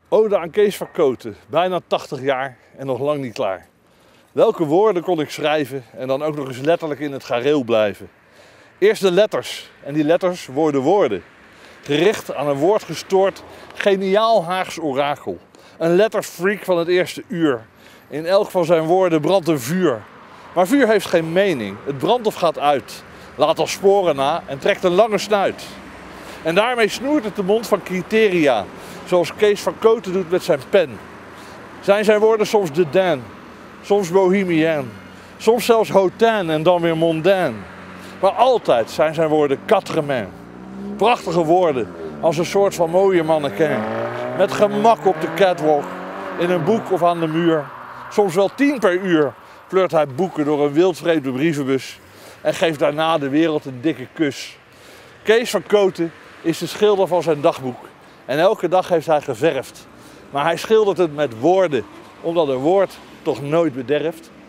Ode aan Kees van Kooten, bijna 80 jaar en nog lang niet klaar. Welke woorden kon ik schrijven en dan ook nog eens letterlijk in het gareel blijven? Eerst de letters, en die letters worden woorden. Gericht aan een woordgestoord, geniaal Haags orakel. Een letterfreak van het eerste uur. In elk van zijn woorden brandt een vuur. Maar vuur heeft geen mening, het brandt of gaat uit. Laat al sporen na en trekt een lange snuit. En daarmee snoert het de mond van criteria, zoals Kees van Kooten doet met zijn pen. Zijn woorden soms dédain, soms bohemien, soms zelfs hautain en dan weer mondain. Maar altijd zijn zijn woorden quatre-mains. Prachtige woorden als een soort van mooie mannequin. Met gemak op de catwalk, in een boek of aan de muur. Soms wel 10 per uur pleurt hij boeken door een wildvreemde brievenbus en geeft daarna de wereld een dikke kus. Kees van Kooten is de schilder van zijn dagboek en elke dag heeft hij geverfd. Maar hij schildert het met woorden, omdat een woord toch nooit bederft.